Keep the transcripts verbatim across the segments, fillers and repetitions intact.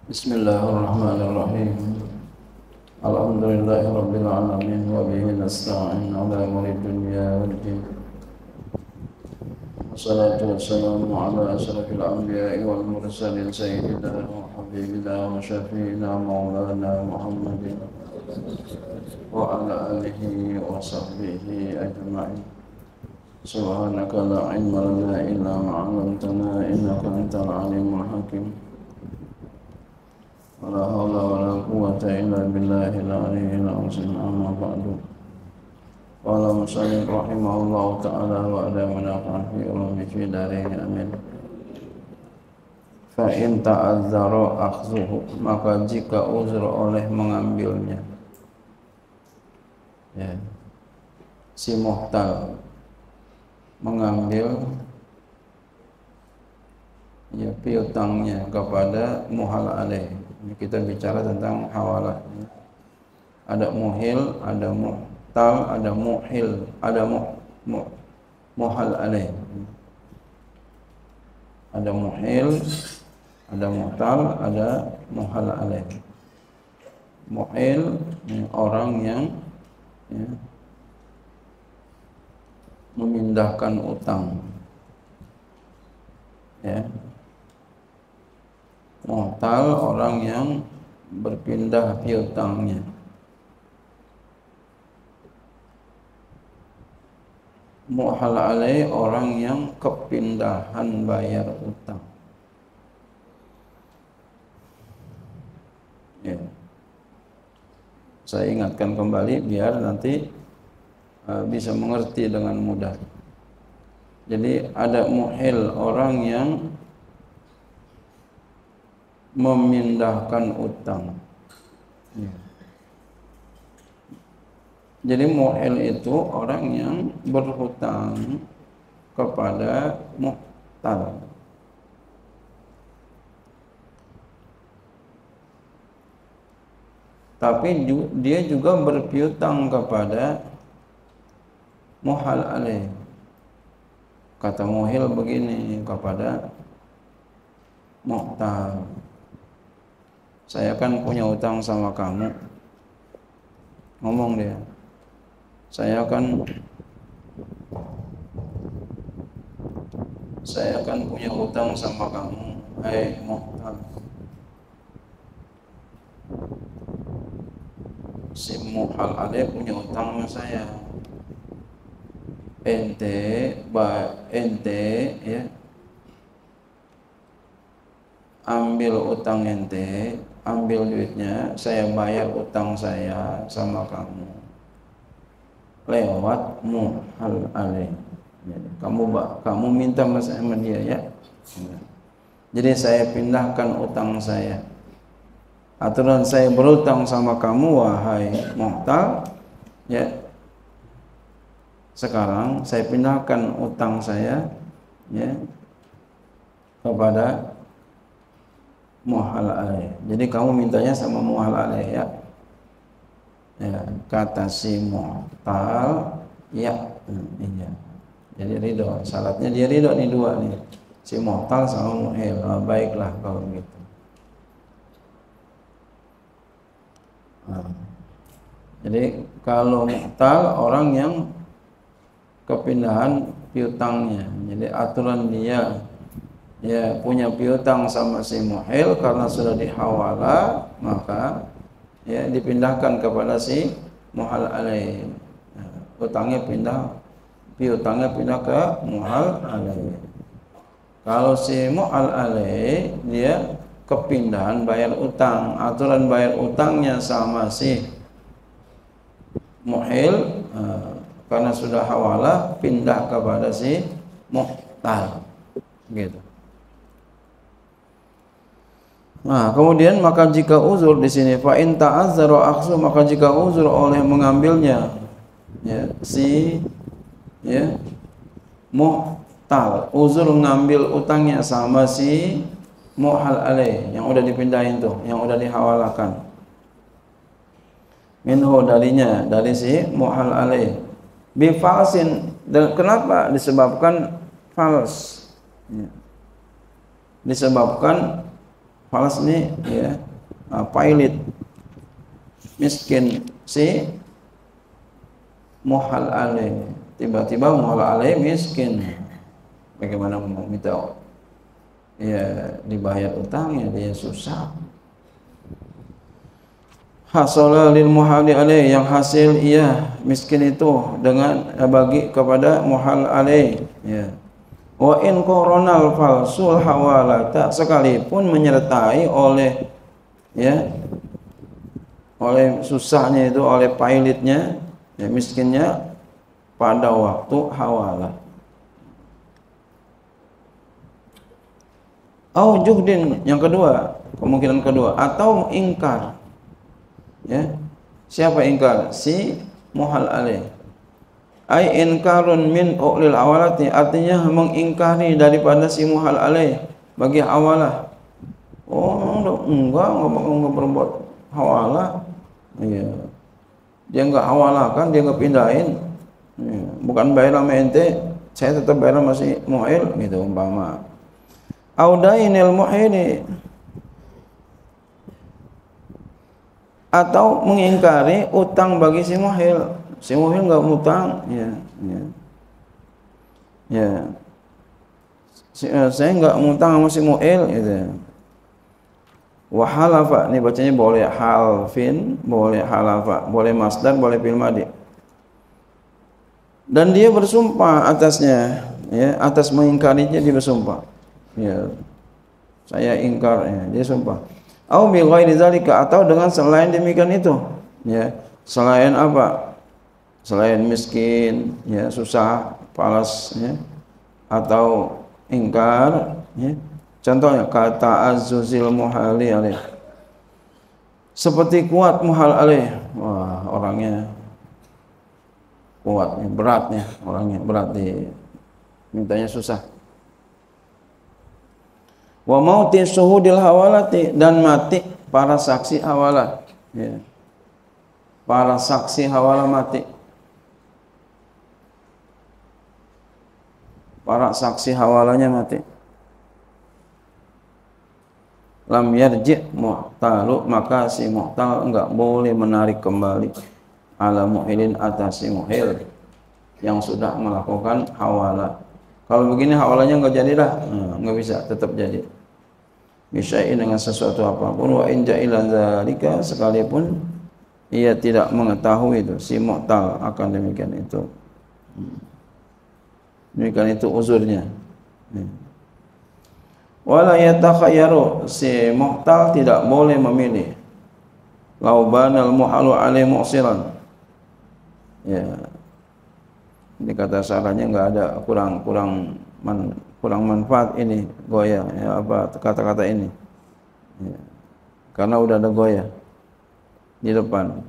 Bismillahirrahmanirrahim. Alhamdulillahirabbil alamin wa bihi nasta'in 'ala umuri dunya waddin. Wassalatu wassalamu 'ala asyrafil anbiya'i wal mursalin sayyidina wa habibina wa syafi'ina maulana Muhammadin wa 'ala alihi wa sahbihi ajma'in. Subhanaka la 'ilma lana illa ma 'allamtana innaka antal 'alimul hakim. Wala haula wala quwwata illa billahil aliyyil azim. Amma ba'du. Qala musannif rahimahullahu ta'ala wa adamana fi ulumi fi darin amin. Fa in ta'azzara akhzuhu, maka jika uzur oleh mengambilnya, ya, si muhtal mengambil ya piutangnya kepada muhal alaih. Kita bicara tentang hawalah. Ada muhil, ada muhtal, ada muhil, ada muh, muh, muhal alaih. Ada muhil, ada muhtal, ada muhal alaih. Muhil orang yang ya, memindahkan utang. Ya. Muhtal orang yang berpindah piutangnya. Muhal alaih orang yang kepindahan bayar utang. Ya. Saya ingatkan kembali biar nanti uh, bisa mengerti dengan mudah. Jadi ada muhil orang yang memindahkan utang. Ya. Jadi muhil itu orang yang berhutang kepada muhtal. Tapi dia juga berpiutang kepada muhal alaih. Kata muhil begini kepada muhtal, saya kan punya utang sama kamu. Ngomong dia, saya kan saya kan punya utang sama kamu. Hai muhtal, si muhal alaih punya utang sama saya. Ente, ba ente, ya, ambil utang ente, ambil duitnya, saya bayar utang saya sama kamu lewat muhal alaih. Kamu kamu minta sama dia, ya. Jadi saya pindahkan utang saya. Aturan saya berutang sama kamu, wahai muhtal, ya. Sekarang saya pindahkan utang saya, ya, kepada muhal alaih. Jadi kamu mintanya sama muhal alaih, ya. Ya, kata si muhtal, ya, hmm, iya. Jadi ridho. Syaratnya dia ridho nih dua nih. Si muhtal sama muhil. Oh, baiklah kalau begitu. Nah, jadi kalau muhtal orang yang kepindahan piutangnya. Jadi aturan dia ya punya piutang sama si muhil, karena sudah dihawala maka ya dipindahkan kepada si muhal alaih. Nah, utangnya pindah, piutangnya pindah ke muhal alaih. Kalau si muhal alaih dia kepindahan bayar utang, aturan bayar utangnya sama si muhil, nah, karena sudah hawala pindah kepada si muhtal, gitu. Nah, kemudian maka jika uzur di sini fa in ta'azzara akhsu, maka jika uzur oleh mengambilnya, ya, si ya muhtal, uzur mengambil utangnya sama si muhal alaih yang udah dipindahin tuh, yang udah dihawalakan. Minhu darinya, dari si muhal alaih. Bi falsin, dan kenapa disebabkan fals? Ya. Disebabkan falas ni ya uh, pailit, miskin si muhal alaih, tiba-tiba muhal alaih miskin, bagaimana mau minta ya dibayar utangnya, dia susah. Hasala lil muhali alaih, yang hasil ia miskin itu dengan bagi kepada muhal alaih ya. Wa in koronal falsul hawalata, sekalipun menyertai oleh ya oleh susahnya itu, oleh pailitnya ya miskinnya pada waktu hawalah. Au juhdin, yang kedua, kemungkinan kedua, atau ingkar ya. Siapa ingkar? Si muhal alaih. Ai inkarun min ulil awalati, artinya mengingkari daripada si muhal alaih bagi awalah. Oh enggak, enggak enggak berbuat hawalah. Iya. Dia enggak hawalah kan, dia enggak pindahin. Ya. Bukan bayar sama ente, saya tetap bayar masih muhil gitu umpama. Audainil muhili, atau mengingkari utang bagi si muhil. Si muhil enggak utang, ya, ya. Ya. Si, uh, saya enggak utang sama si muhil gitu. Wa halafa, ini bacanya boleh halfin, boleh halafa, boleh masdar, boleh fil madhi. Dan dia bersumpah atasnya, ya, atas mengingkarinya dia bersumpah. Ya. Saya ingkar, ya, dia sumpah. Au bi ghairi zalika, atau dengan selain demikian itu, ya. Selain apa? Selain miskin, ya, susah, palas, ya, atau ingkar, ya. Contohnya kata azuzil muhali alaih, seperti kuat muhal alaih. Wah, orangnya kuat, beratnya, orangnya berat, di mintanya susah. Wa mauti syuhudil hawalati, dan mati para saksi hawalah, ya. Para saksi hawalah mati. Para saksi hawalanya mati. Lam yarji' muhtalu, maka si muhtal enggak boleh menarik kembali ala muhilin, atas si muhil yang sudah melakukan hawalah. Kalau begini hawalanya enggak jadilah, nah, enggak bisa, tetap jadi. Bisyai'in, dengan sesuatu apapun, wa in ja'ilan dzalika, sekalipun ia tidak mengetahui itu si muhtal akan demikian itu. Demikian itu uzurnya. Wala yatakhayyaru, si muhtal tidak boleh memilih. Laubanal muhalu alaih mu'siran, ya, ini kata salahnya enggak ada kurang kurang man, kurang manfaat ini goyah, ya, apa kata-kata ini, ya, karena udah ada goyah di depan.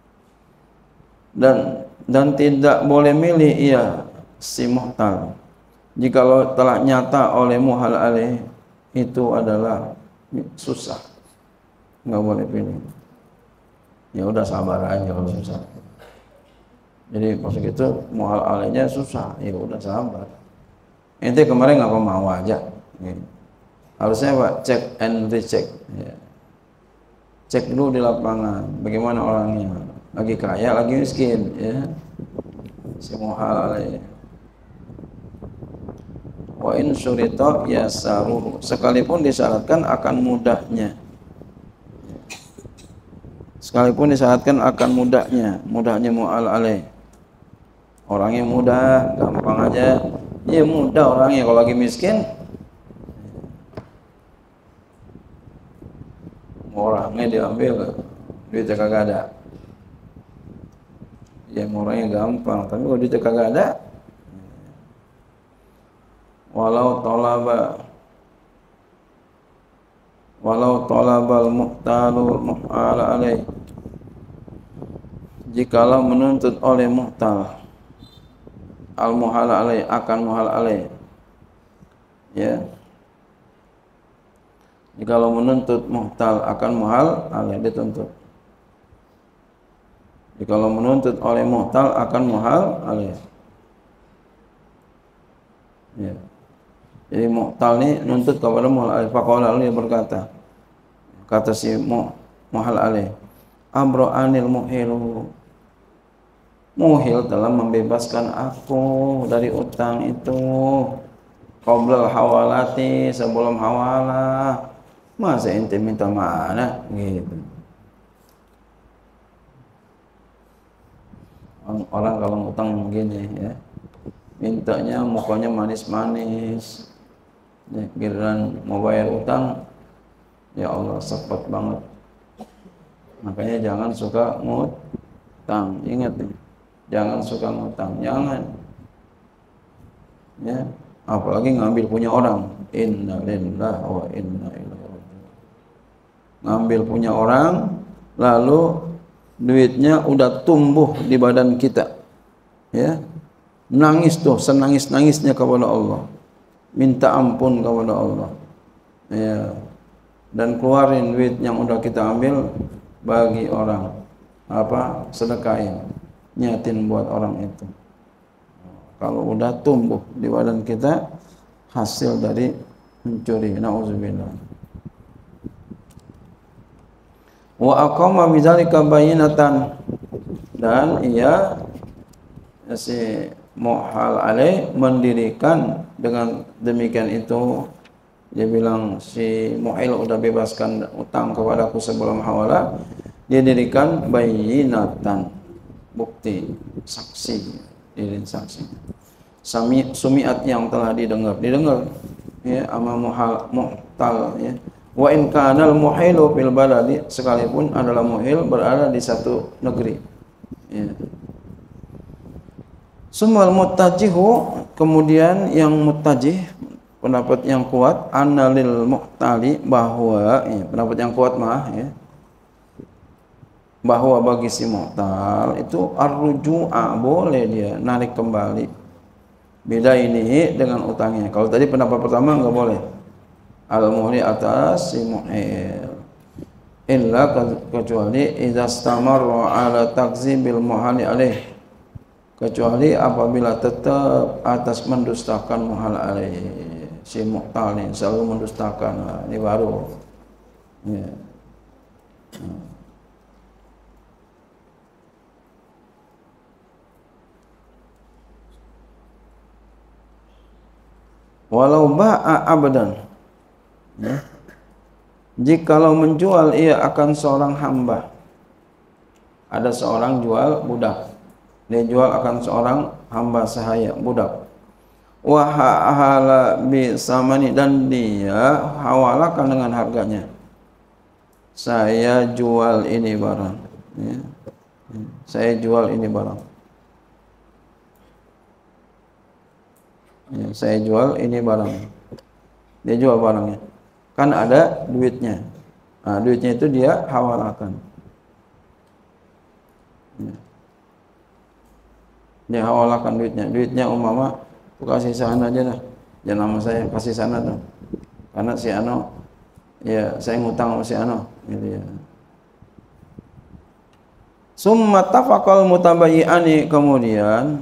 Dan dan tidak boleh milih ia si muhtal jikalau telah nyata oleh muhal alaih itu adalah susah, nggak boleh pilih. Ya udah sabar aja kalau susah. Jadi maksud itu muhal alaihnya susah, ya udah sabar. Ente kemarin nggak mau aja, ya. Harusnya Pak cek and recheck, ya. Cek dulu di lapangan bagaimana orangnya, lagi kaya lagi miskin, ya, si muhal alaih. Wa in syurita yasaruhu, sekalipun disyaratkan akan mudahnya, sekalipun disyaratkan akan mudahnya, mudahnya mu'al alaih, orangnya mudah, gampang aja, ya mudah orangnya. Kalau lagi miskin, orangnya diambil, duitnya kagak ada, ya orangnya gampang. Tapi kalau duitnya kagak ada, walau talaba walau talabal muhtalu muhal alaih, jikalau menuntut oleh muhtal al muhal alaih, akan muhal alaih, ya, jikalau menuntut muhtal akan muhal alaih, dituntut. Jikalau menuntut oleh muhtal akan muhal alaih, ya. Jadi muhtal ni nuntut kepada muhal alaih. Faqala, dia berkata, kata si mu, muhal alaih, abra'anil muhilu, muhil telah membebaskan aku dari utang itu, qoblal hawalati, sebelum hawalah. Masa ente minta mana gitu. Orang kalau ngutang begini ya, mintanya mukanya manis-manis, ya, giliran mau bayar utang, ya Allah sepet banget. Makanya jangan suka ngutang, ingat nih, jangan suka ngutang, jangan. Ya, apalagi ngambil punya orang. Inna lillahi wa inna ilaihi raji'un. Ngambil punya orang, lalu duitnya udah tumbuh di badan kita, ya, nangis tuh senangis-nangisnya kepada Allah, minta ampun kepada Allah, ya, dan keluarin duit yang udah kita ambil bagi orang, apa, sedekahin, nyatin buat orang itu. Kalau udah tumbuh di badan kita hasil dari mencuri, nauzubillah. Wa aqama bidzalika bayyinatan, dan ia si muhal alaih mendirikan dengan demikian itu, dia bilang si muhil udah bebaskan utang kepadaku sebelum hawalah, dia dirikan bayyinatan, bukti, saksi, diri saksi. Sami sumiat yang telah didengar, didengar ya ama muhal muhtal ya. Wa in kanal muhilu fil baladi, sekalipun adalah muhil berada di satu negeri. Ya. Sumal muttajihu, kemudian yang muttajih, pendapat yang kuat, analil muhtali, bahwa ya, pendapat yang kuat mah ya, bahwa bagi si muhtal itu ar-ruju'a, boleh dia narik kembali, beda ini dengan utangnya. Kalau tadi pendapat pertama enggak boleh, al-muhli atas si muhil, illa kecuali idza stamarra ala takzibil muhali alaih, kecuali apabila tetap atas mendustakan muhal alaih, si muhtal ini selalu mendustakan. Nah, ini baru ya. Nah. Walau ba'a abdan ya, jikalau menjual ia akan seorang hamba, ada seorang jual budak, dia jual akan seorang hamba sahaya budak, wa hala bi samani, dan dia hawalakan dengan harganya, saya jual ini barang ya, saya jual ini barang ya, saya jual ini barang, dia jual barangnya, kan ada duitnya, nah, duitnya itu dia hawalakan ya. Dia hawalakan duitnya, duitnya umpama tu kasih sana aja dah, jangan nama saya kasih sana tuh, karena si ano ya saya ngutang sama si ano gitu ya. Summa tafaqal mutabayyi'ani, kemudian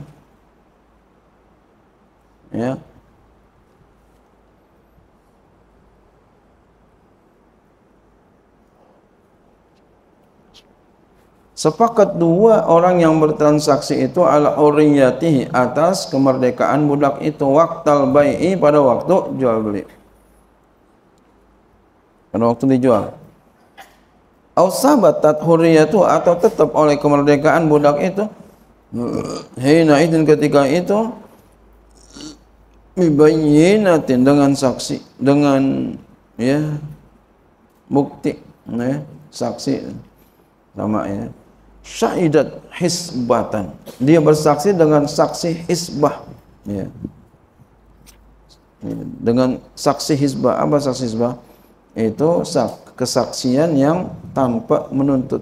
ya, sepakat dua orang yang bertransaksi itu ala hurriyatihi, atas kemerdekaan budak itu, waqtal bai'i, pada waktu jual beli, pada waktu dijual. Au sabatat hurriyatu, atau tetap oleh kemerdekaan budak itu, hina idin, ketika itu, mibayyinatin, dengan saksi, dengan ya bukti ya, saksi sama ya, syahidat hisbatan, dia bersaksi dengan saksi hisbah ya, dengan saksi hisbah. Apa saksi hisbah? Itu kesaksian yang tanpa menuntut,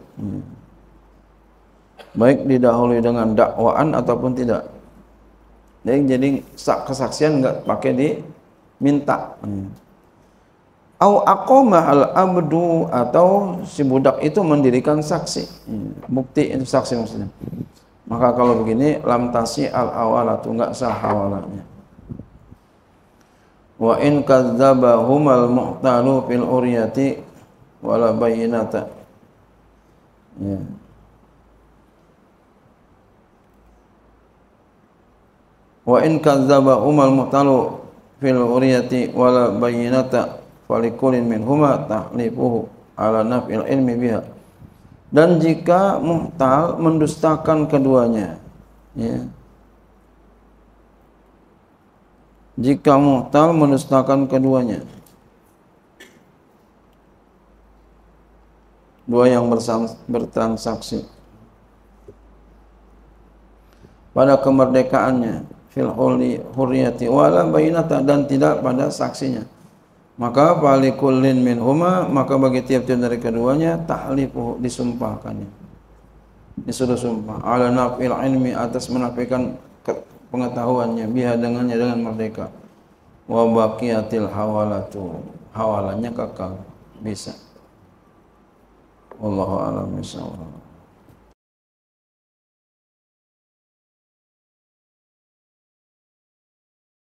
baik didahului dengan dakwaan ataupun tidak. Jadi, jadi kesaksian enggak pakai diminta. Au aqama al-abdu, atau si budak itu mendirikan saksi, bukti itu saksi maksudnya. Maka kalau begini lam tasi al-awalatu, enggak sah hawalanya. Wa in kadzabahumal muhtalu fil uriyati, wala bayyinata. Ya. Wa in kadzdzaba umal mu'talu fil uriyati wala bayyinata falikulin minhuma tahlifuhu ala naf'il ilmi biha. Dan jika muhtal mendustakan keduanya, ya. Jika muhtal mendustakan keduanya, dua yang bertransaksi pada kemerdekaannya, fil hurriyati wala bayyinata, dan tidak pada saksinya, maka falikullin minhuma, maka bagi tiap-tiap dari keduanya tahlifu, disumpahkannya, disuruh sumpah, ala naf'il ilmi, atas menafikan pengetahuannya, biha dengannya, dengan merdeka, wa baqiyatil hawalatu, hawalanya kekal, bisa. Wallahu a'lam bishawab.